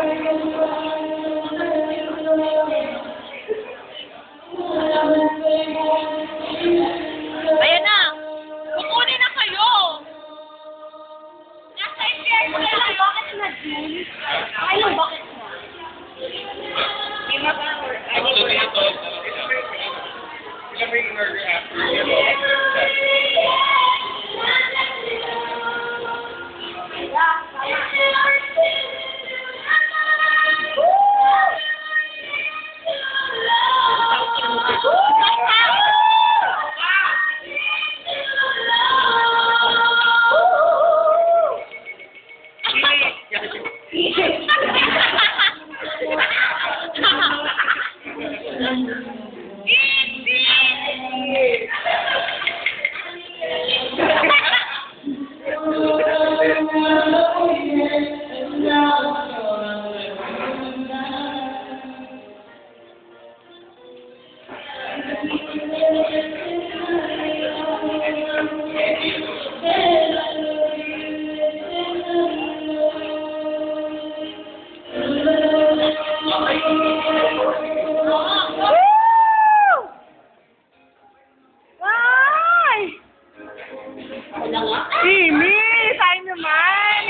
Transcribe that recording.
Ayan na! Kukunin na kayo! Nasa i-share ko na lang. Bakit na, June? Ano, bakit na? Di ba ba? Actually, ito, sila may in-order after yun. Mimi, sayang naman.